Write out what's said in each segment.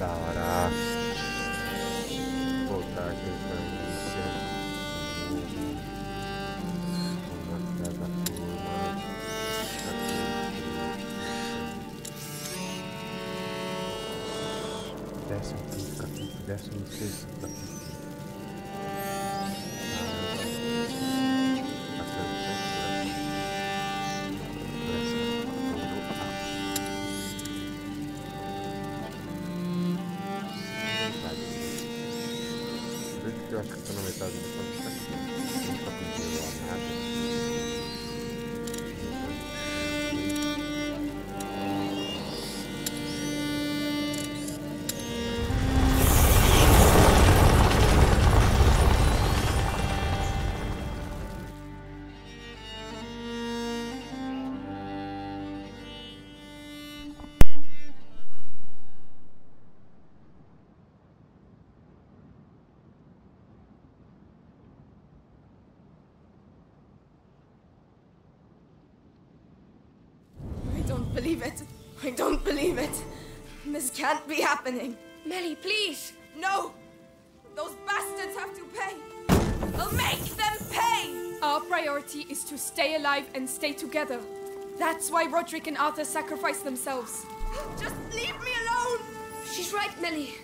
Da hora. Voltar aqui pra polícia. Vamos atrás da turma. Décimo quinto capítulo, 16º capítulo. Eu acho que tô na metade do campo aqui. Nunca pedi lá nada. Believe it. I don't believe it. This can't be happening. Melly, please. No! Those bastards have to pay. I'll make them pay! Our priority is to stay alive and stay together. That's why Roderick and Arthur sacrificed themselves. Just leave me alone! She's right, Melly.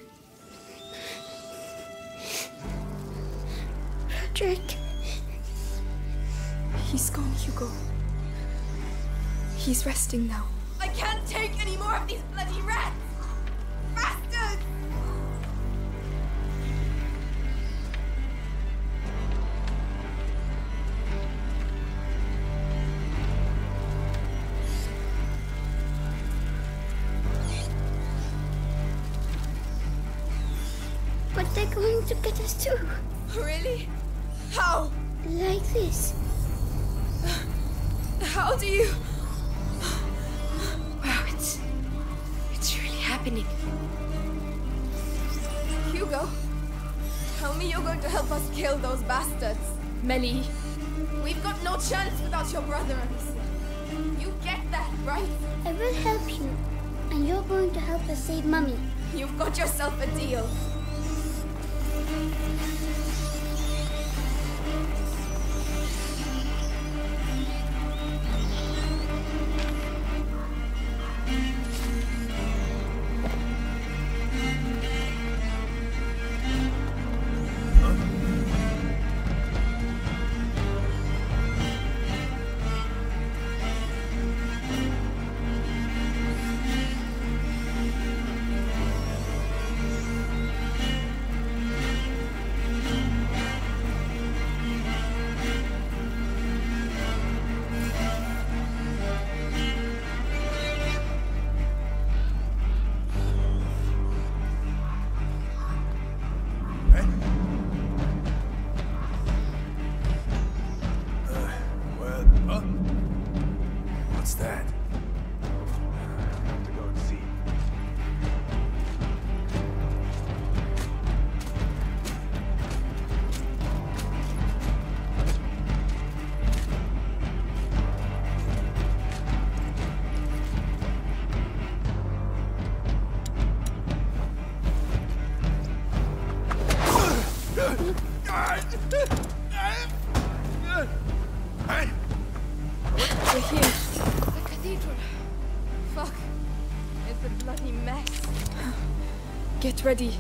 Roderick. He's gone, Hugo. He's resting now. I can't take any more of these bloody rats! Bastards! But they're going to get us too. Really? How? Like this. How do you... Wow, it's really happening. Hugo, tell me you're going to help us kill those bastards. Melly. We've got no chance without your brother and us. You get that, right? I will help you. And you're going to help us save Mummy. You've got yourself a deal. What's that? Have to go and see. Hey! We're here. The cathedral. Fuck. It's a bloody mess. Get ready.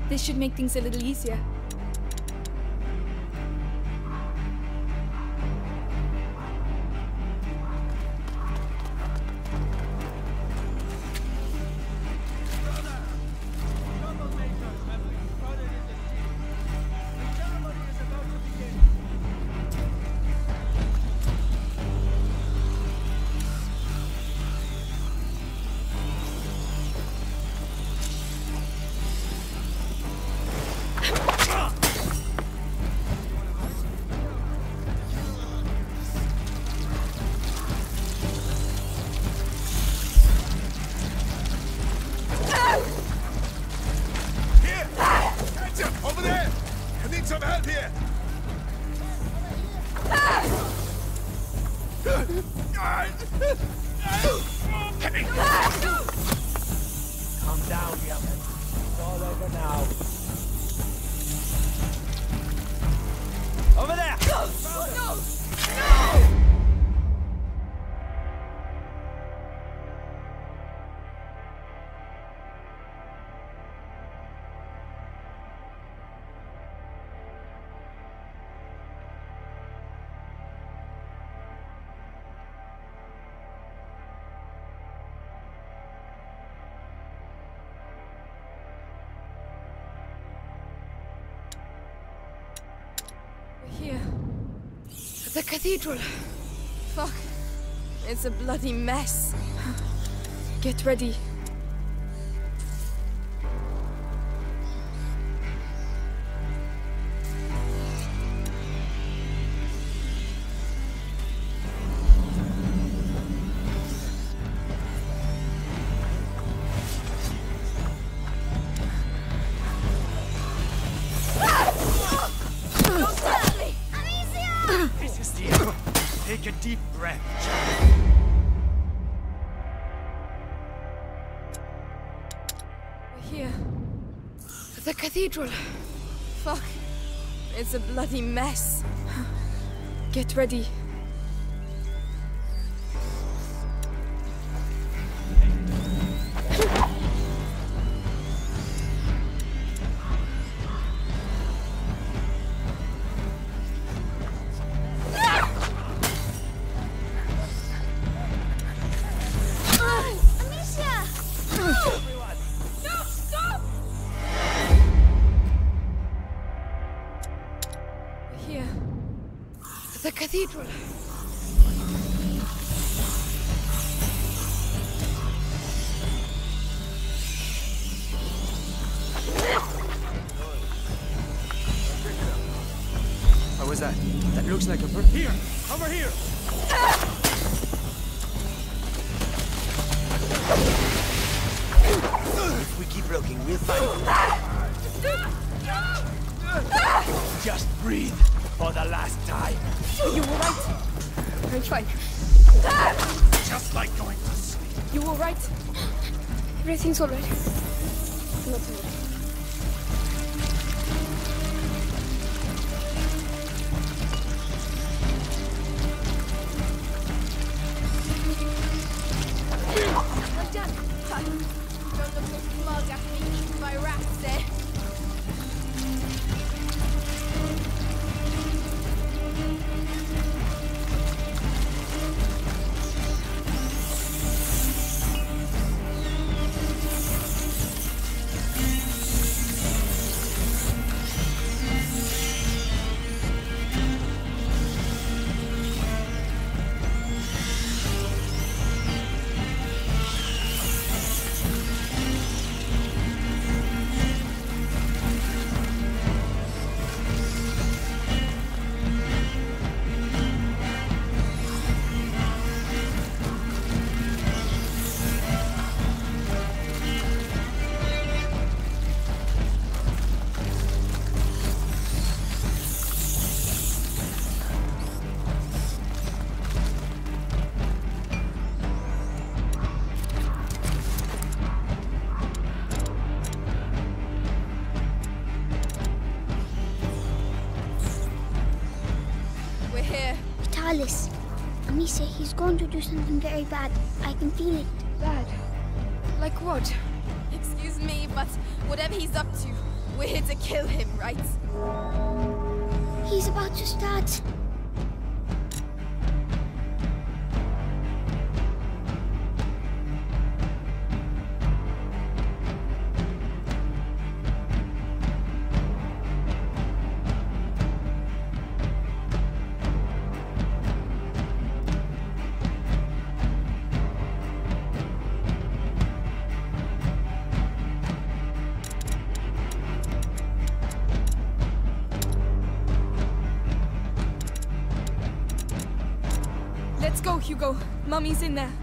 This should make things a little easier. Calm down, young man. It's all over now. Over there! No! No! Here. The cathedral. Fuck. It's a bloody mess. Get ready. This is the end. Take a deep breath. We're here. The cathedral. Fuck. It's a bloody mess. Get ready. Here. The cathedral. What was that? That looks like a bird. Here! Over here! If we keep looking, we'll find it. Just breathe for the last time. You all right? I'm fine. Just like going to sleep. You all right? Everything's alright. Not alright. I'm done. Don't look so smug after being eaten by rats, eh? We're here. Vitalis. Amicia, he's going to do something very bad. I can feel it. Bad. Like what? Excuse me, but whatever he's up to, We're here to kill him, right? He's about to start. Let's go, Hugo. Mummy's in there.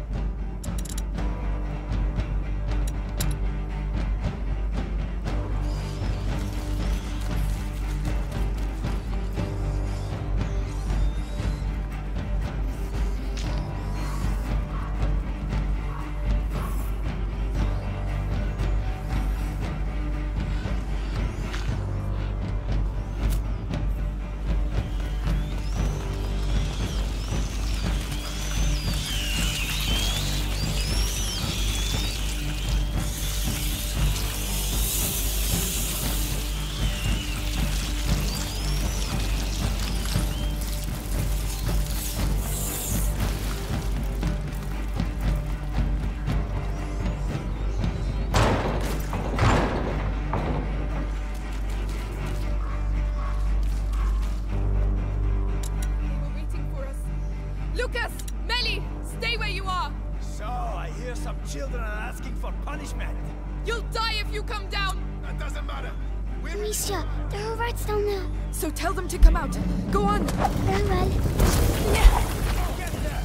Lucas! Melly! Stay where you are! So, I hear some children are asking for punishment. You'll die if you come down! That doesn't matter. Amicia, there are rats down there. So tell them to come out. Go on. Very well. Get there!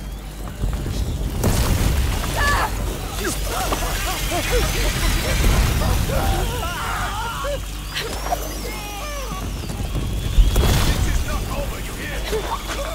This is not over, you hear?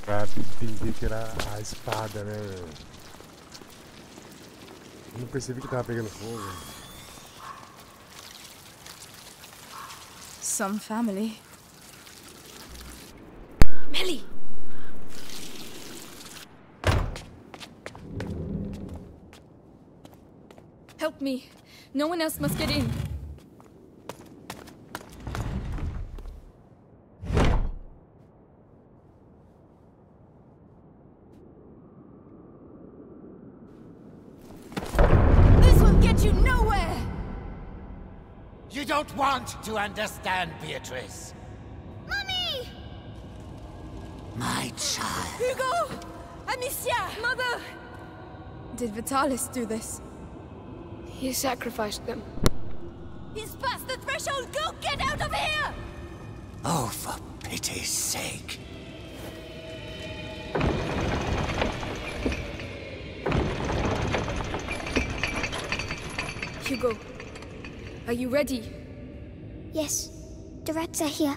Rapid a espada, né, velho? Eu não percebi que tava pegando fogo. Some family. Melly! Help me. No one else must get in. This will get you nowhere! You don't want to understand, Beatrice. Mummy! My child. Hugo! Amicia! Mother! Did Vitalis do this? He sacrificed them. He's past the threshold! Go get out of here! Oh, for pity's sake. Hugo, are you ready? Yes, the rats are here.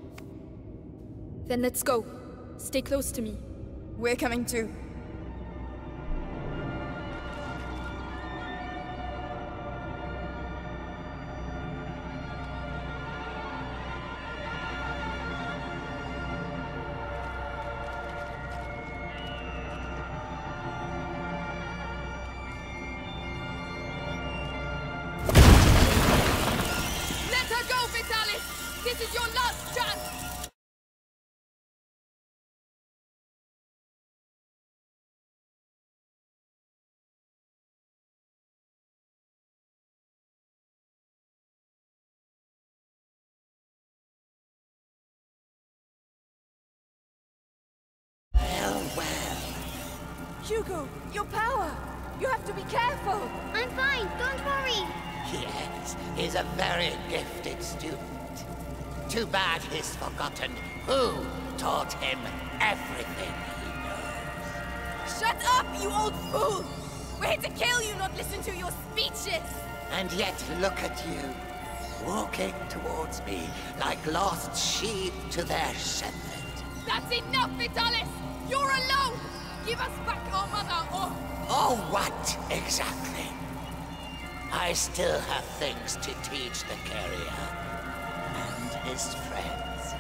Then let's go. Stay close to me. We're coming too. Let her go, Vitalis! This is your last chance! Hugo, your power! You have to be careful! I'm fine, don't worry. Yes, he's a very gifted student. Too bad he's forgotten who taught him everything he knows. Shut up, you old fool! We're here to kill you, not listen to your speeches! And yet look at you, walking towards me like lost sheep to their shepherd. That's enough, Vitalis! You're alone! Give us back our mother, or... Oh, what exactly? I still have things to teach the carrier and his friends.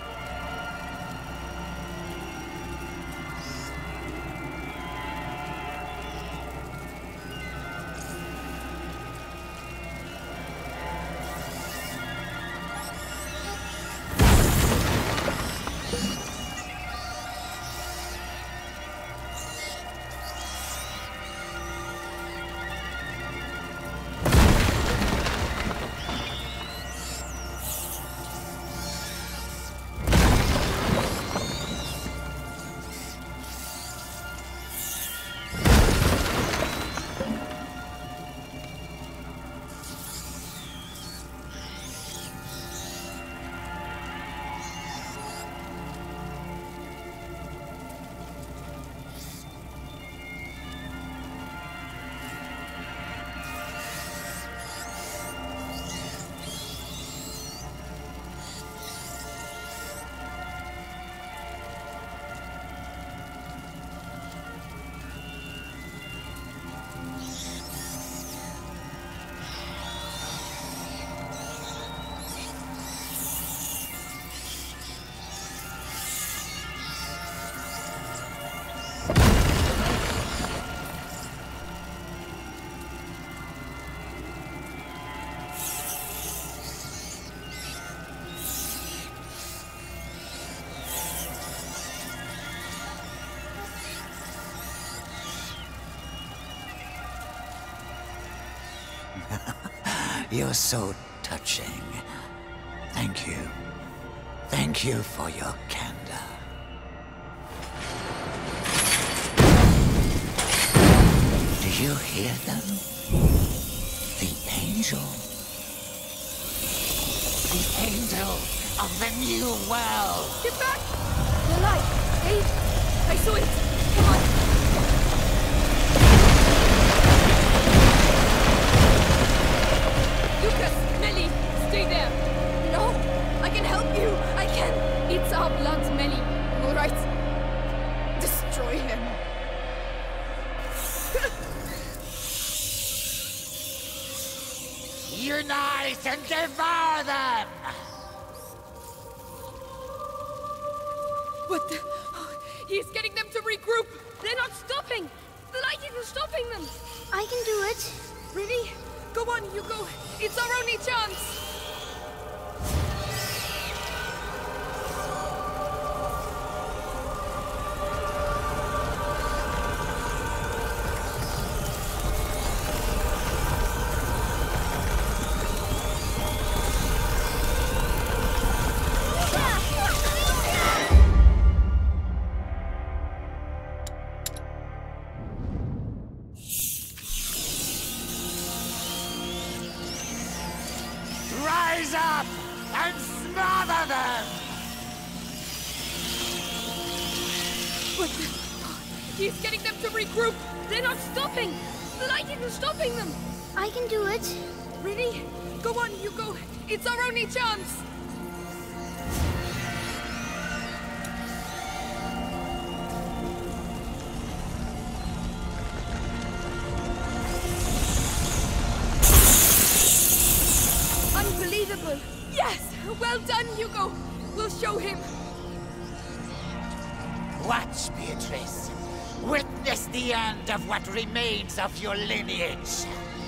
You're so touching. Thank you. Thank you for your candor. Do you hear them? The angel. The angel of the new world. Get back! The light! Hey! I saw it! Come on! Lucas! Melly! Stay there! No! I can help you! I can! It's our blood, Melly. All right. Unite and devour them! What the? Oh, he's getting them to regroup! They're not stopping! The light isn't stopping them! I can do it. Really? Go on, Hugo. It's our only chance! Rise up and smother them! What the? Oh, he's getting them to regroup! They're not stopping! The light isn't stopping them! I can do it. Really? Go on, Hugo. It's our only chance! Unbelievable! Yes! Well done, Hugo! We'll show him! Watch, Beatrice. Witness the end of what remains of your lineage.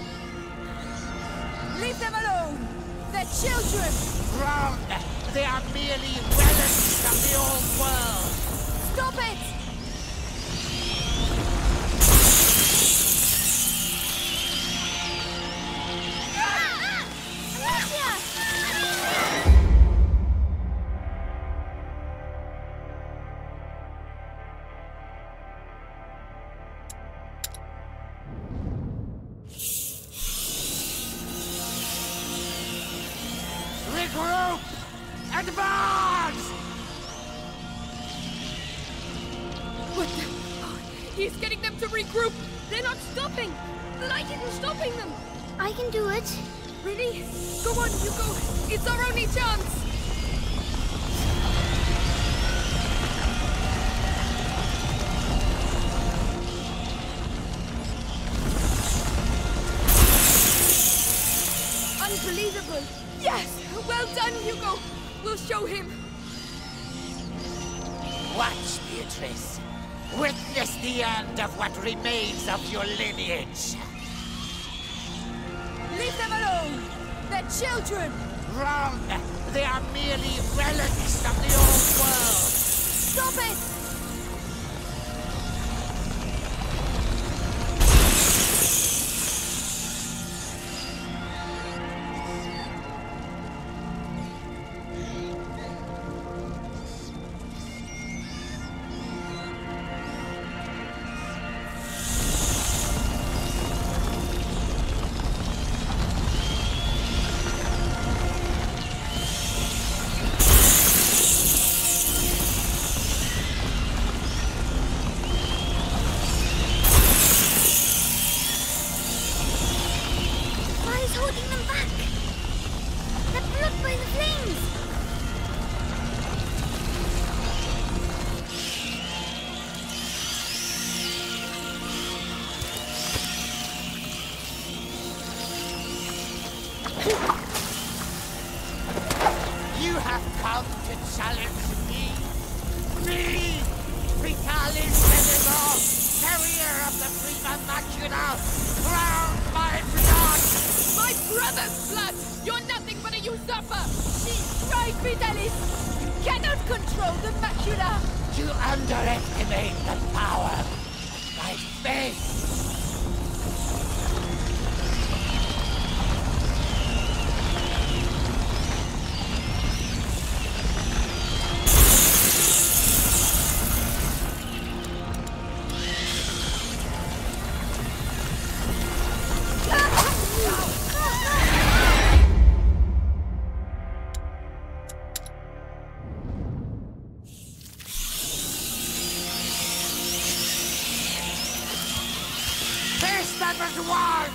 Leave them alone! They're children! Wrong! They are merely relics of the old world! Stop it! Regroup! Advance! What the? Oh, he's getting them to regroup! They're not stopping! The light isn't stopping them! I can do it. Really? Go on, Hugo! It's our only chance! Unbelievable! Yes! Well done, Hugo! We'll show him! Watch, Beatrice. Witness the end of what remains of your lineage. Leave them alone! They're children! Wrong! They are merely relics of the old world! Stop it! Holding them back! They're blocked by the flames! You have come to challenge me? Me! Vitalis Venimore, carrier of the Prima Macula, crowned by blood! My brother's blood! You're nothing but a usurper! She's right, Vitalis! You cannot control the macula! You underestimate the power of my faith! Number one!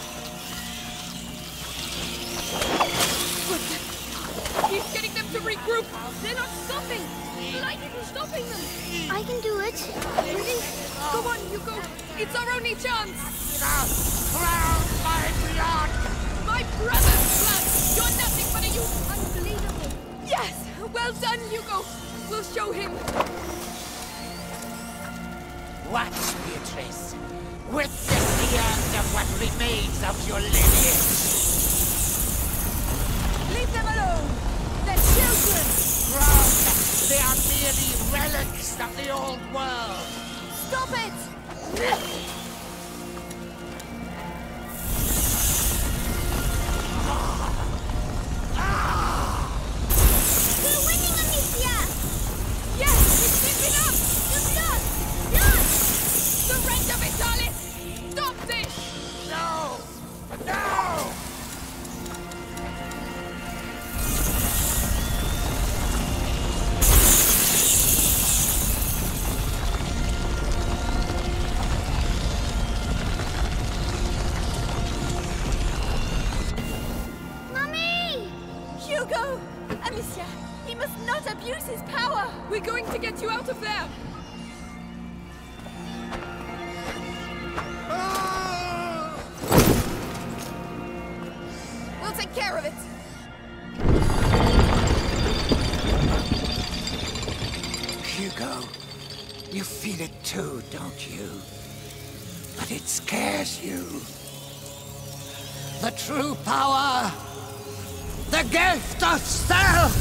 He's getting them to regroup! They're not stopping! The light isn't stopping them! I can do it. Really? Go on, Hugo! It's our only chance! Crowned by blood! My Brother Blood, you're nothing but a Unbelievable. Yes! Well done, Hugo! We'll show him! Watch, Beatrice. Witness the end of what remains of your lineage. Leave them alone! They're children! Wrong! They are merely relics of the old world. Stop it! We're winning, Amicia! Yes! It's keeping up! The blood! Blood! Surrender, Vitalis! Stop this! No! No! Mummy! Hugo! Amicia, he must not abuse his power! We're going to get you out of there! We'll take care of it! Hugo, you feel it too, don't you? But it scares you. The true power! The gift of self!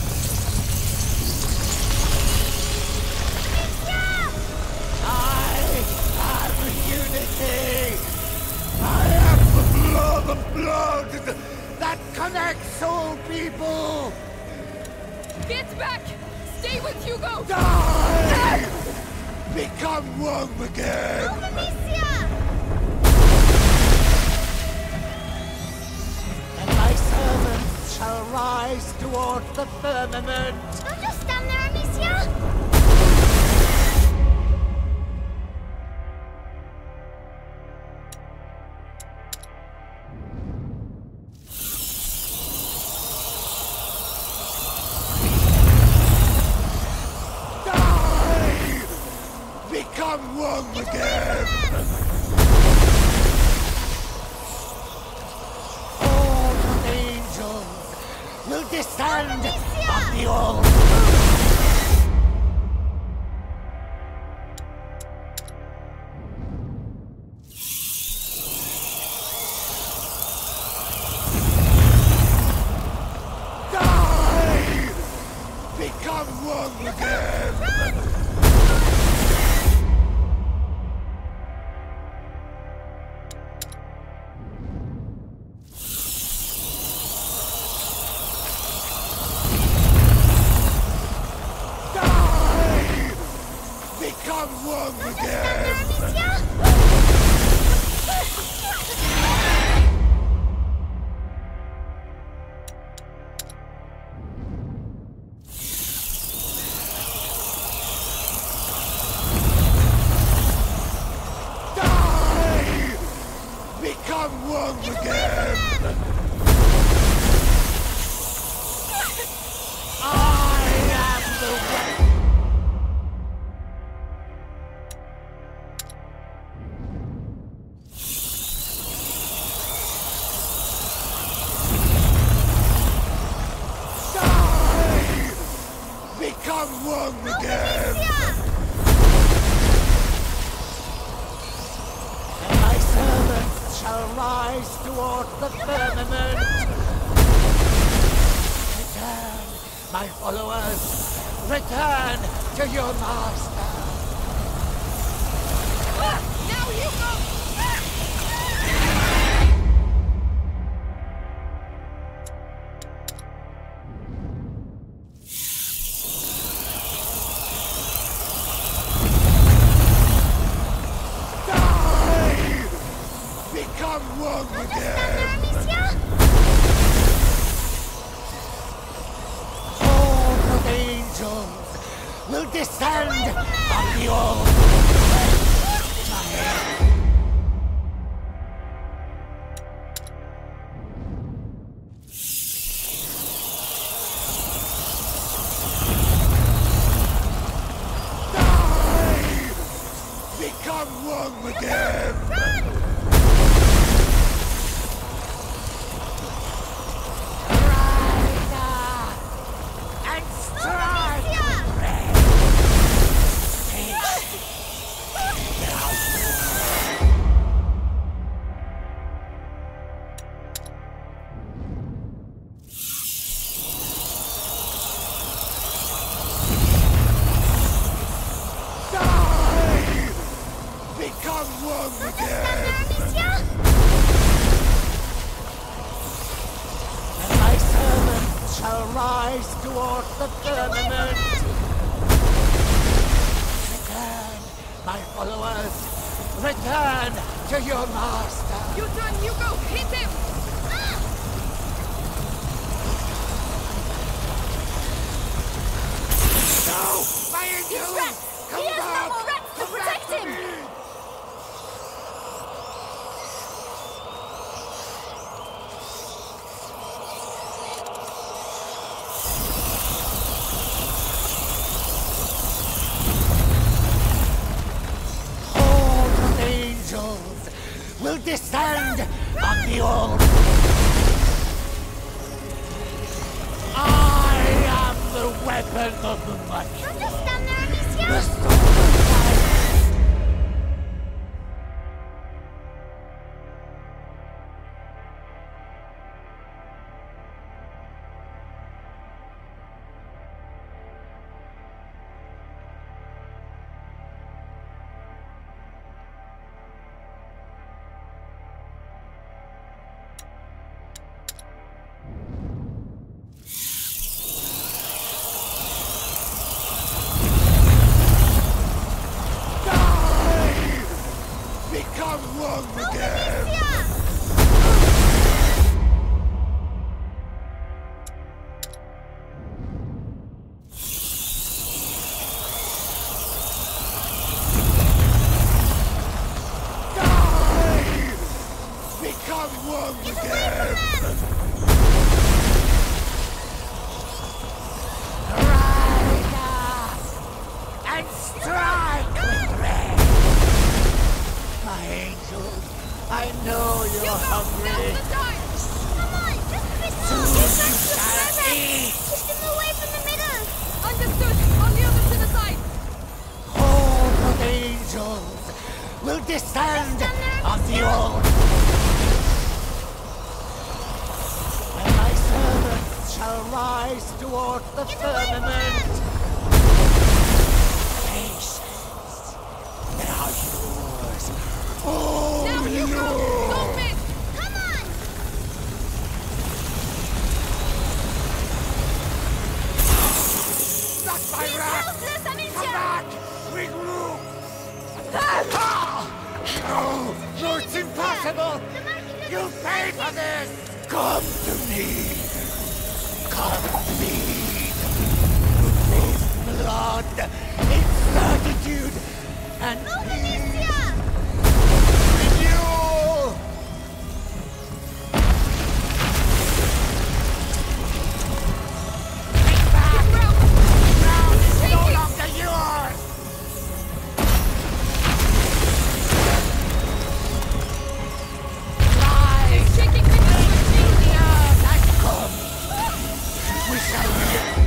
I am unity! I am the blood that connects all people! Get back! Stay with Hugo! Die! Become one again! Help, Amicia! And my servants shall rise toward the firmament! Don't just stand there, Amicia! Die! Become one again! All the angels will descend on the old. Die! Become one again! Die! Become one again! Die! Become one again! I am the way! Die! Become one again! And my servants shall rise toward the firmament! Return, my followers! Return to your master! Now, Hugo! Die! Become one again! All the angels will descend on the old. Die! Become one again! the firmament! Return, my followers! Return to your master! You turn, Hugo! Hit him! No! My angel! Come He has no back! more rats to Come protect back him! to me! Horde of angels will descend on the old. I am the weapon of the mighty. Don't just stand there, Amicia! The sword of fire. Become one again! Amicia! Die! Become one again! Rise up and strike with red! My angels, I know you're hungry. Now's the time! Come on, just a bit more! Soon Get you back to the shall further! eat! Push them away from the middle! Understood! On the other to the side! Horde of angels will descend on the old. And my servants shall rise toward the firmament. Patience, they are yours. Oh, Now, Hugo! Lord! Don't miss! Come on! Not my rat! Helpless, Come Amicia! back! Regroup! Ah! No! No, it's impossible! You pay for this! Come to me! Come feed! With blood, incertitude, and Move, Amicia! renewal! Take back! Ground is no longer yours! Rise! Shaking the Leave the earth and come! We shall live!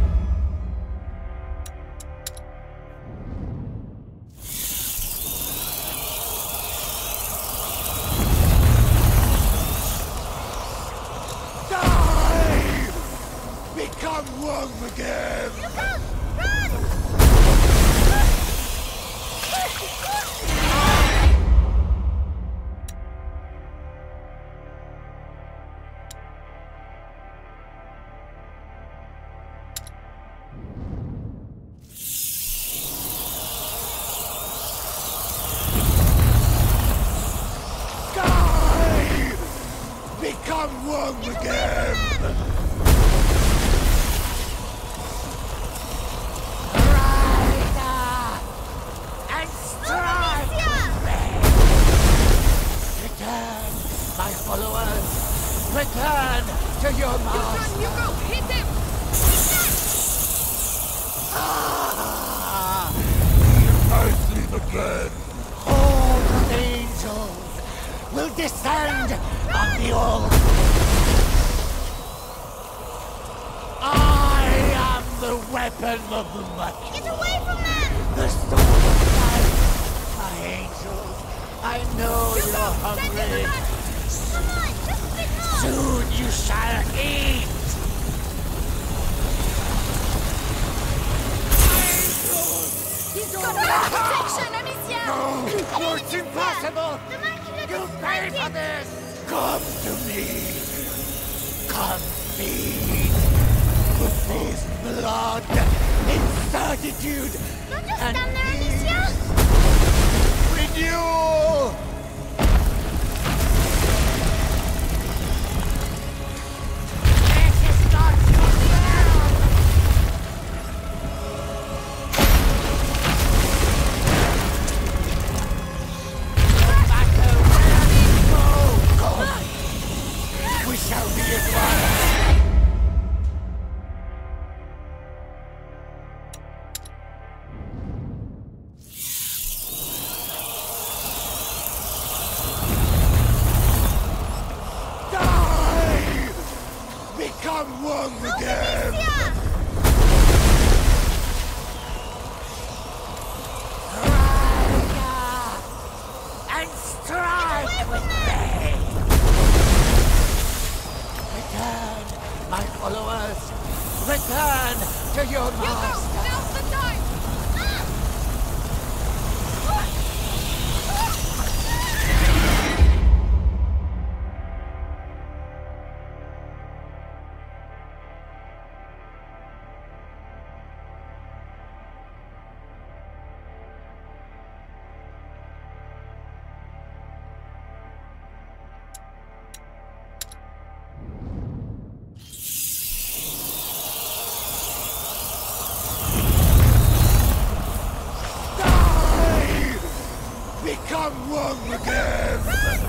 Die! Become one again! Hugo! Run! Die! Become one again! Rise up and strike with red! Return, my followers! Return to your Turn, master! Hugo! Hit him! Ah! Nicely again! Horde of angels will descend on the old. I am the weapon of the mighty. Get away from them! The sword of life. My angels, I know you're Send him hungry. back! Come on, just a bit more! Soon you shall eat. He's got no protection, Amicia! No, it's impossible. The monkey You pay for this! Come to me! Come feed! With these blood, incertitude, Don't just and stand there, peace. Amicia! Renewal! This is not your realm! No matter where we go, come. We shall be at one. Die! Become one again! Amicia! Rise up and strike with me! Return, my followers! Return to your master! Now's the time! Die! Become one again!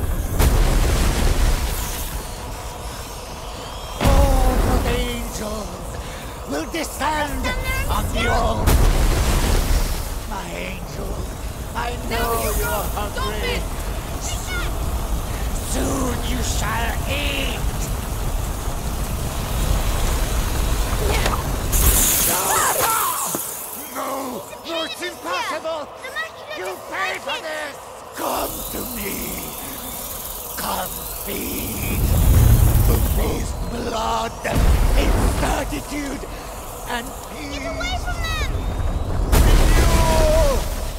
All the angels will descend on the all. My angel, I know you're hungry. Soon you shall eat. No, it's impossible. You pay for this. Come to me. Come feed. The beast blood, incertitude, and peace. Get away from them! Renewal!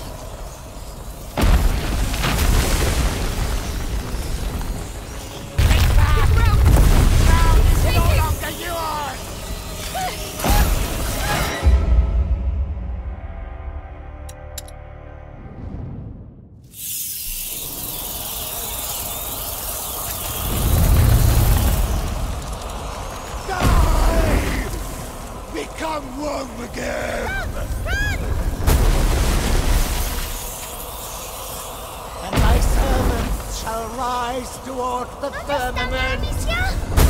Take back! Ground is no longer yours! Die! Become one again! And my servants shall rise toward the firmament. Amicia!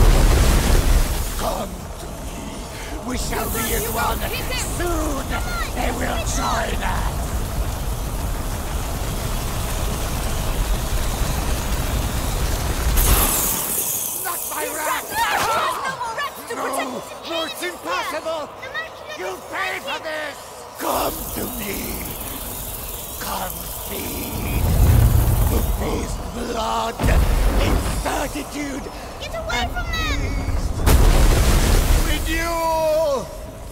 Come to me. We shall be in one. Soon they will join us. Not my rat! No, it's impossible! You pay for this! Come to me! Come feed! The beast blood, incertitude, Get away and from them! peace! Renewal!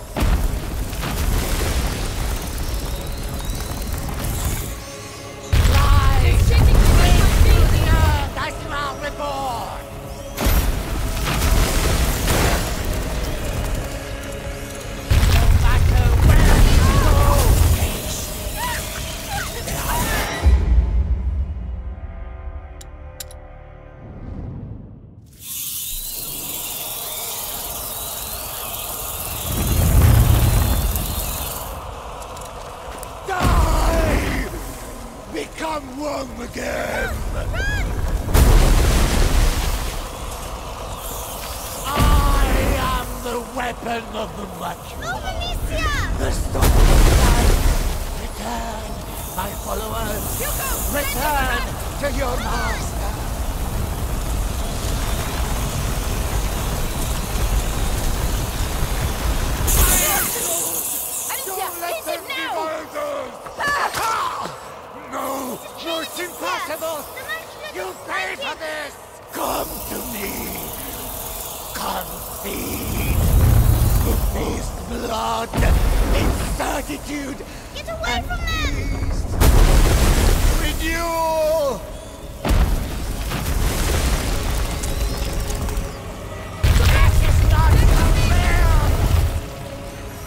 Rise! Cling to the earth as you are reborn! No matter where you go, die! Become one again! I am the weapon of the much Move, Amicia! The storm of life. Return, my followers. Return to your master. Alicia, hit him now! No, it's impossible. You pay for this. Come to me. Come feed. The beast blood, incertitude, Get away and from them! peace. Renewal. This is not your will.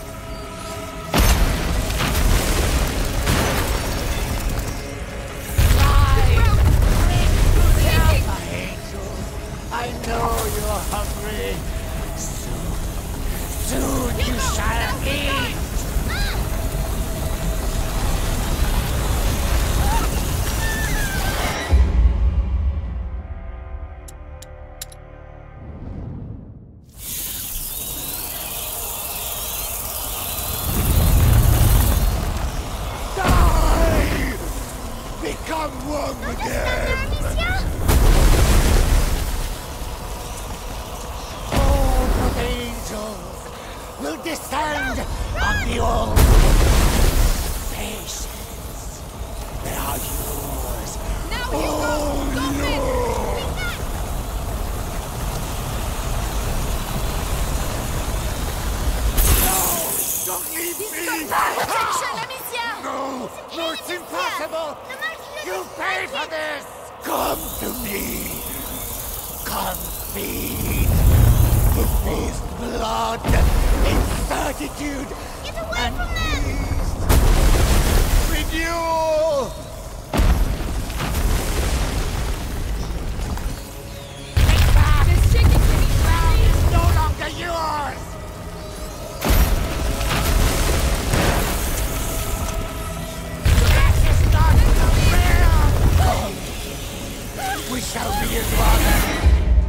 wrong again! All of angels will descend on the old patience. They are yours. Now you go! Stop it! Don't leave me! Protection, Amicia! No! No, it's impossible! You pay for this! Come to me! Come feed! The feast blood, incertitude, Get away and from them! peace! Renewal! Take back! This chicken can be Ground is no longer yours! This is not fair! We shall be as one!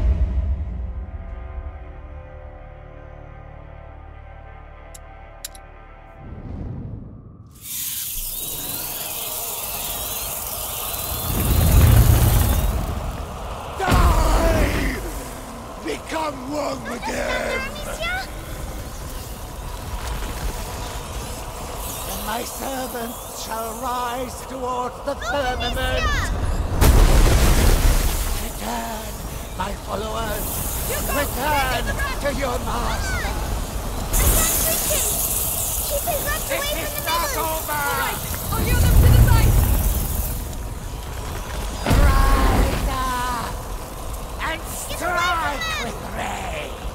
Die! Become one again! And my servants shall rise towards the firmament. Return, my followers. Return to your master. Keep his left This away is from the not middle! over! I'll lure them to the side! Rider! And strike with rage!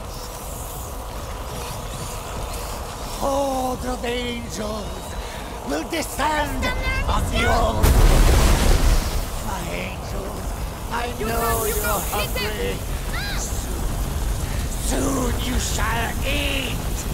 Horde of angels will descend on the old. My angels, I know you you're go, hit hungry. Soon you shall eat!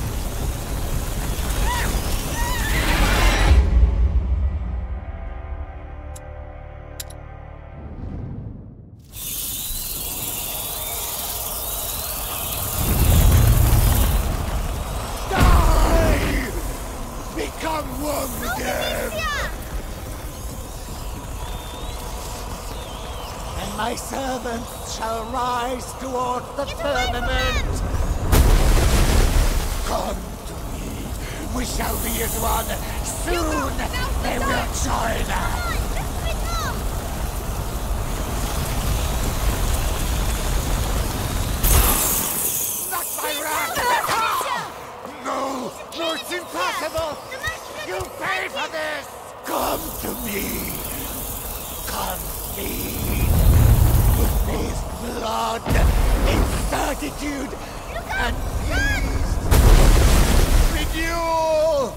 Die! Become one again! And my servants shall rise towards the firmament. Come to me. We shall be as one. Soon they will join us. Not my wrath! No! No, it's impossible! You pay for this! Come to me! Come feed! With this blood, incertitude, and peace! Renewal!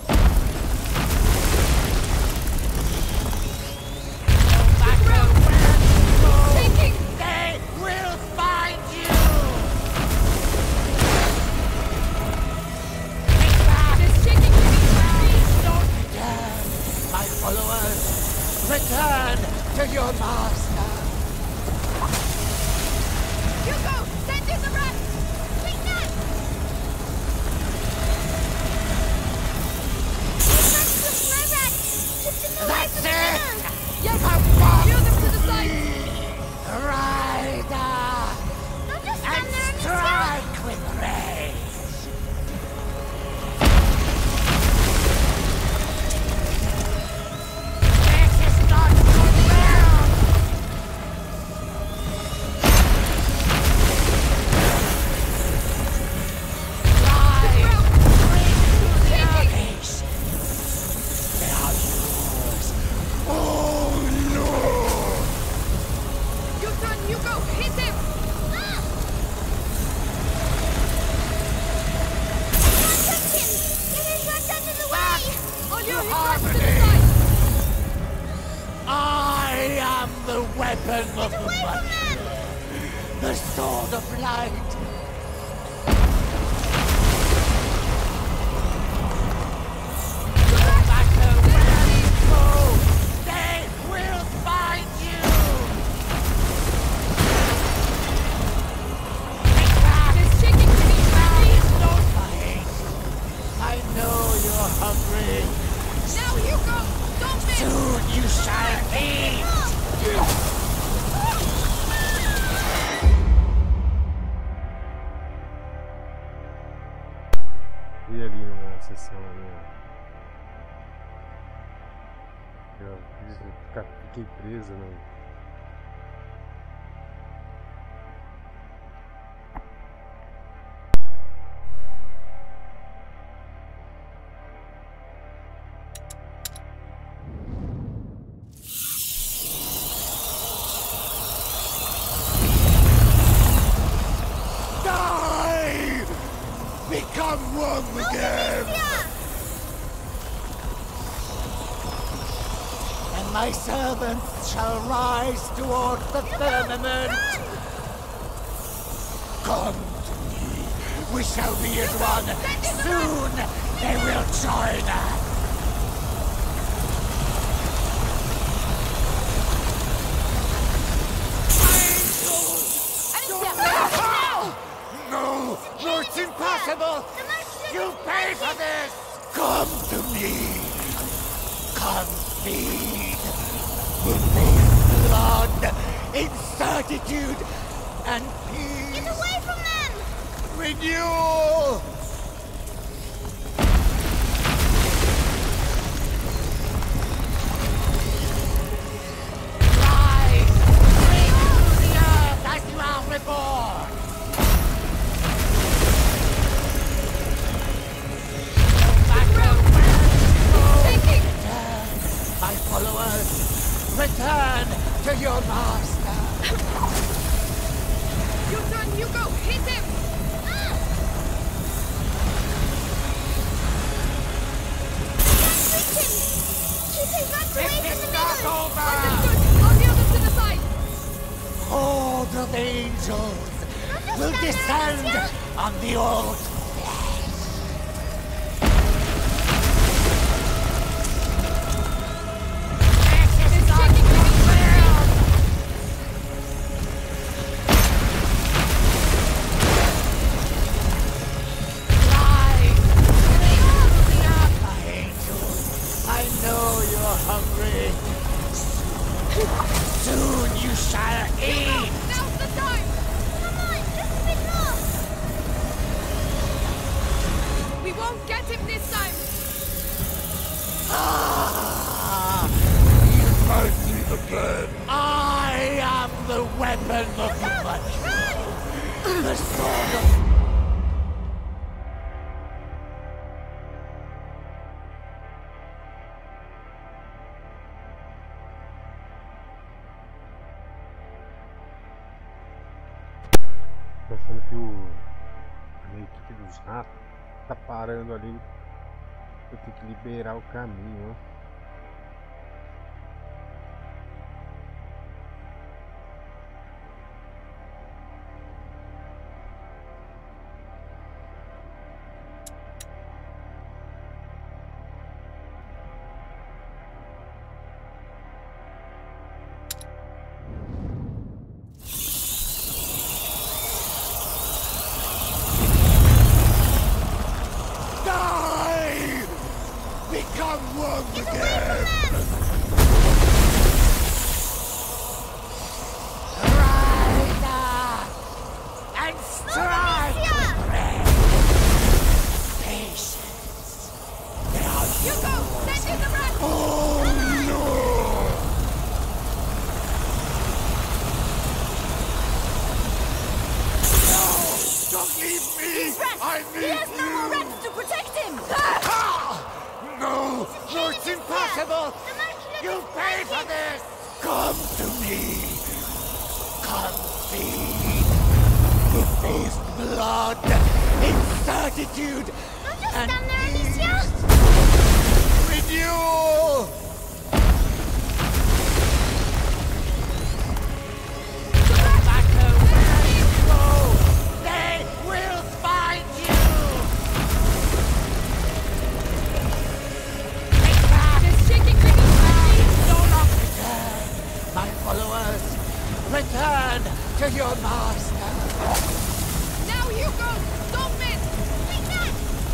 No matter where you go, they will find you! This chicken can be fried! Don't return, my followers. Return to your master. Hugo, send in the rat! Take that! That's it! Yes! Come on! Lure them to the side! Rider! Don't just stand And there and strike with rage! This is not good ground! Rise! Bring their patience! They are yours! Oh, Lord! You turn, Hugo! Hit him! I'll lure his rat to the side! I am the weapon of the mighty, the sword of light. No matter where you go, they will find you. Take back! This chicken can be fried! Don't fight. I know you're hungry. Now, Hugo! Stop it! Soon you shall eat. sessão ali, ó. Eu fiquei presa, né? Become one again! And my servants shall rise toward the firmament. Come to me. We shall be as one. Soon they will join us. No, it's impossible! You pay for this! Come to me! Come feed! With this blood, in certitude and peace! Get away from them! Renewal! Rise! Renew the earth as you are reborn! My followers, return to your master. You turn, Hugo! Hit him! Keep his rats away from This the is not middle! over! Understood! On the other to the side! Horde of angels will descend on the old flesh. This is not your will! Rise! Renew the earth, my angels. I know you're hungry. Soon you shall eat! Now's the time! Come on, just a bit more! We won't get him this time! You might be the bird. I am the weapon of the bunch. The sword of... Tô achando que a equipe dos ratos tá parando ali. Eu tenho que liberar o caminho, ó. Die! Become one again! Rise up and strike with red! Patience. Hugo! Send in the rat! Oh no! No! Don't leave me! I need He has no you! more rats to protect him! No! No, it's impossible! You pay for this! Come to me! Come feed! With this blood, in certitude, and stand there, Alicia. renewal! No matter where you go, they will find you! Take back! There's shaking fingers! Do not return, my followers! Return to your master! Now, Hugo! Don't miss! We can!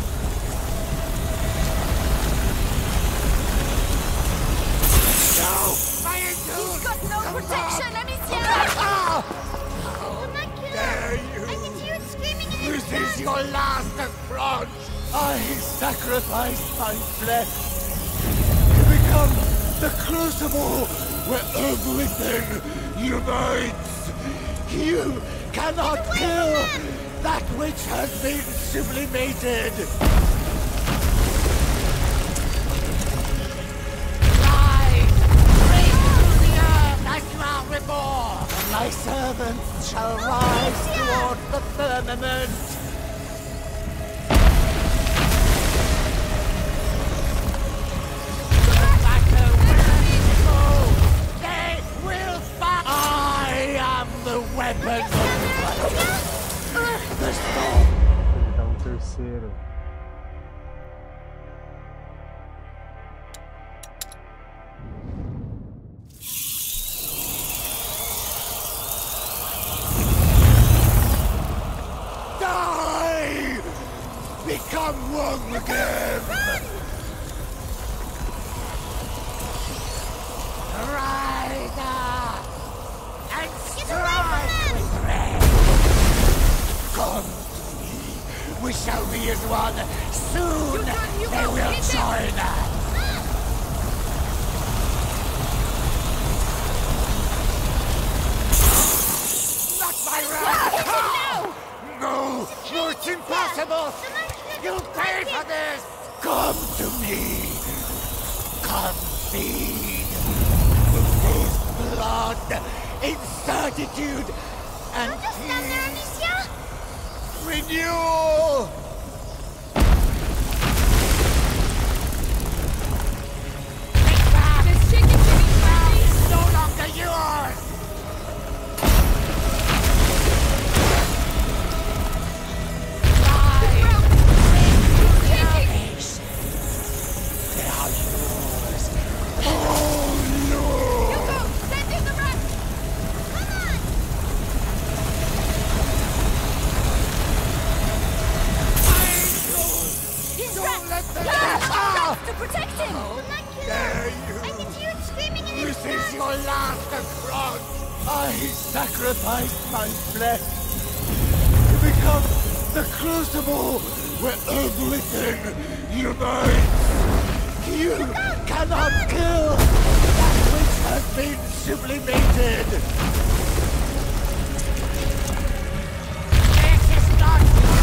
No! My angels! He's got no Come protection, back! Amicia! Ah! Homunculus! Dare you! I can hear it screaming in This his is your last affront! I sacrifice my flesh to become the crucible where everything unites. You cannot kill that which has been sublimated. Rise! Break through the earth as you are reborn! My servants shall rise toward the firmament. Weapon of the storm. Ele dá terceiro. Die! Become one again! Rise up! And strike with red! Come to me! We shall be as one! Soon they will join us! Not my wrath! No! No, it's impossible! You'll pay for this! Come to me! Come feed! With blood, incertitude, and peace! Renewal! Take back! This chicken should be It's no longer yours! Sacrifice my flesh to become the crucible where everything unites. You cannot kill that which has been sublimated. This is not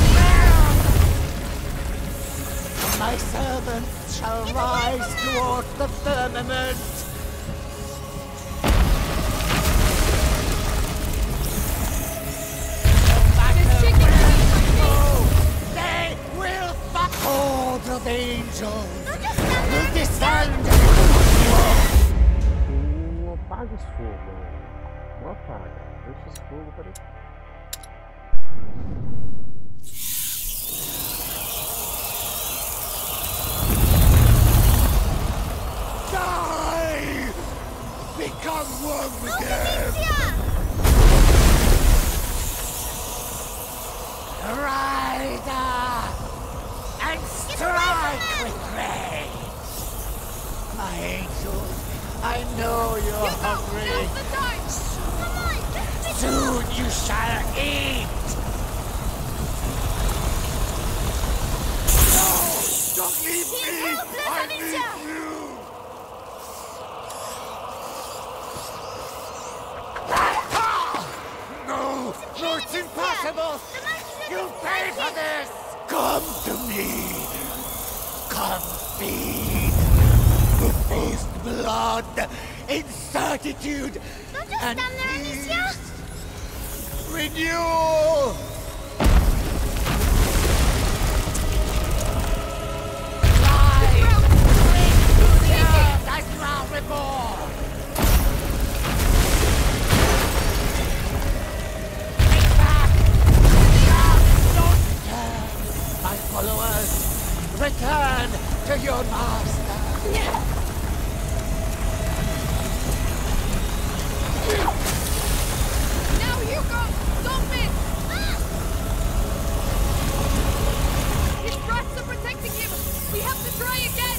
fair. My servants shall rise toward the firmament. Of angels will descend. Não apaga esse fogo, não apaga, deixa esse fogo para Die! Become one again! Rise up! And strike with rage! My angels, I know you're hungry. Come on, Soon you shall eat! No! Don't leave me! I need you! No! No, it's impossible! You'll pay for this! Come to me! Come feed! With this blood, incertitude, and peace! Renewal! Rise! Break through the earth as you are reborn! Take back! Don't turn, my followers! Return to your master! Now, Hugo! Stop it! His rats are protecting him! We have to try again!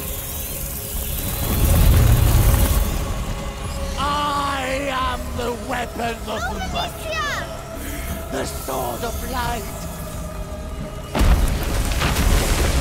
I am the weapon of the butcher, the sword of light.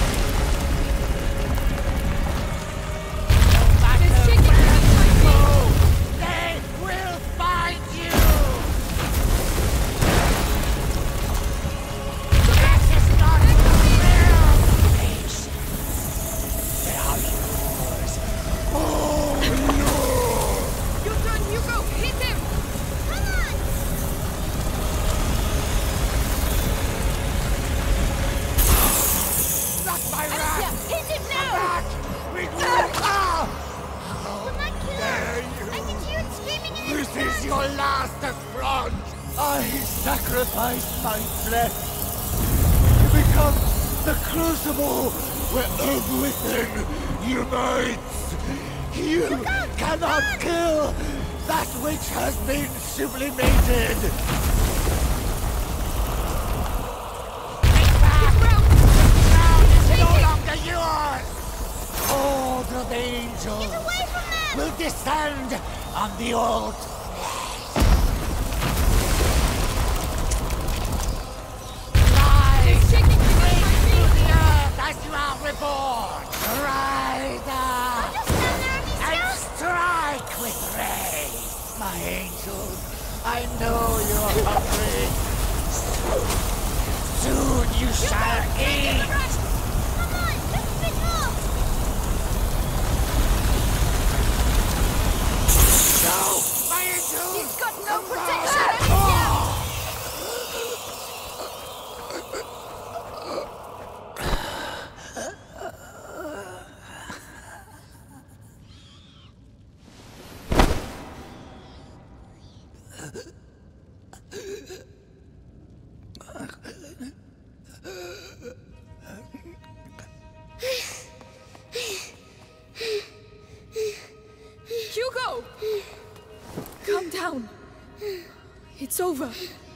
I sacrifice my flesh to become the crucible where everything unites. You cannot kill that which has been sublimated. Take back! The ground is no longer yours! Horde of angels will descend on the old as you are reborn, rise up and strike with rage, my angels. I know you're hungry. Soon you shall eat. Come on, just a bit more. No, my angels. He's got no protection. Hugo! Calm down. It's over.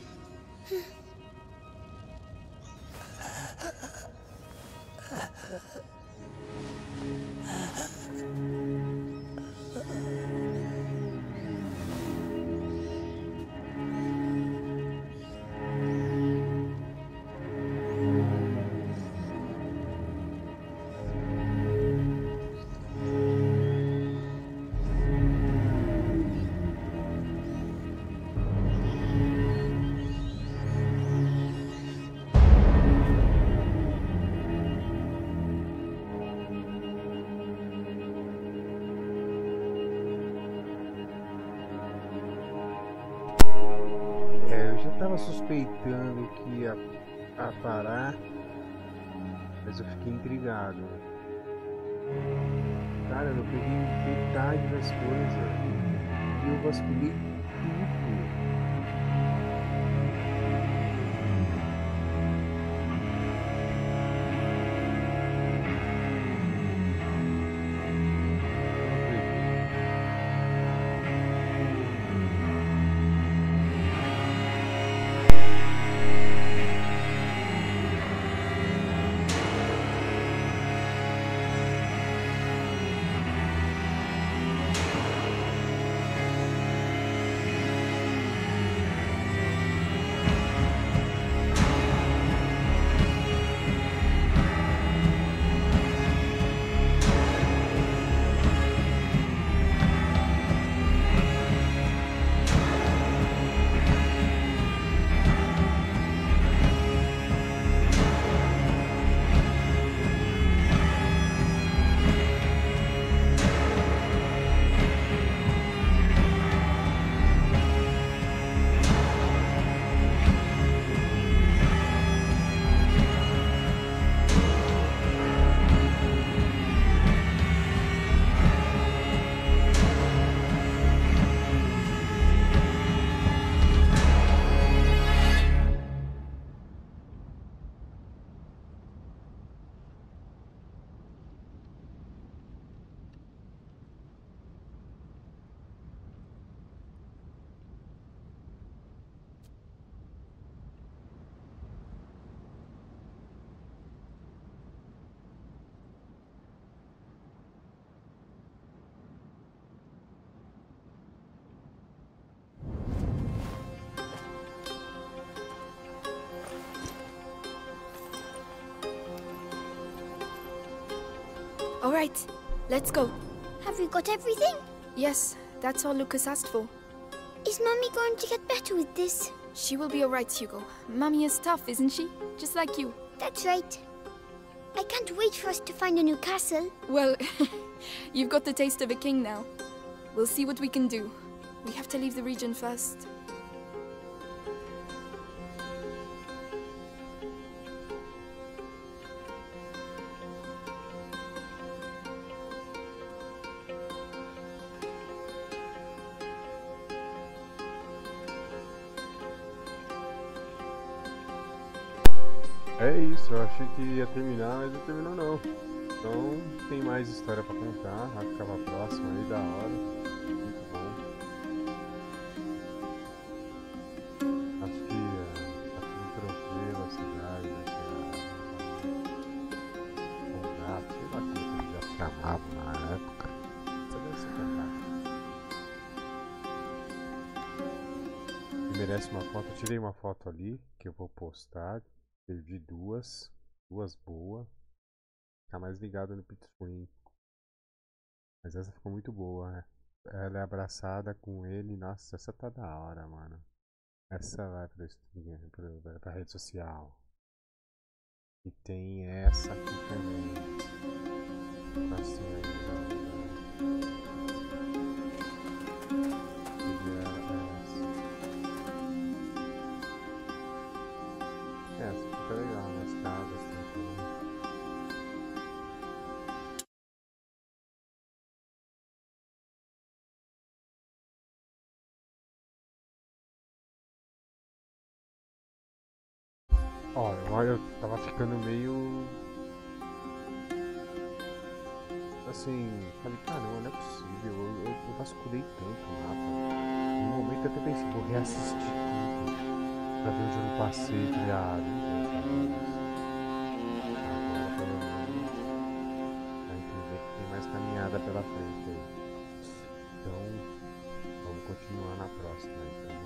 Tava suspeitando que ia parar, mas eu fiquei intrigado. Cara, eu peguei metade das coisas e eu vasculhei tudo. All right, let's go. Have you got everything? Yes, that's all Lucas asked for. Is Mummy going to get better with this? She will be all right, Hugo. Mummy is tough, isn't she? Just like you. That's right. I can't wait for us to find a new castle. Well, you've got the taste of a king now. We'll see what we can do. We have to leave the region first. É isso, eu achei que ia terminar, mas não terminou não. Então tem mais história pra contar, vai ficar pra próxima aí, da hora. Muito bom. Acho que tá tudo tranquilo, a cidade, né? Um gato, sei lá como eles já chamavam na época. Só deve ser fantástico. Merece uma foto, eu tirei uma foto ali, que eu vou postar. Perdi duas boas. Tá mais ligado no pit screen. Mas essa ficou muito boa, né? Ela é abraçada com ele. Nossa, essa tá da hora, mano. Essa vai pra rede social. E tem essa aqui também. Assim aí, essa fica legal nas casas também. Olha, eu tava ficando meio assim, falei, caramba, não é possível, eu vasculhei tanto o mapa. No momento eu até pensei, vou reassistir tudo pra ver onde eu não passei, criado. Agora pelo menos vai entender que tem mais caminhada pela frente aí. Então vamos continuar na próxima então.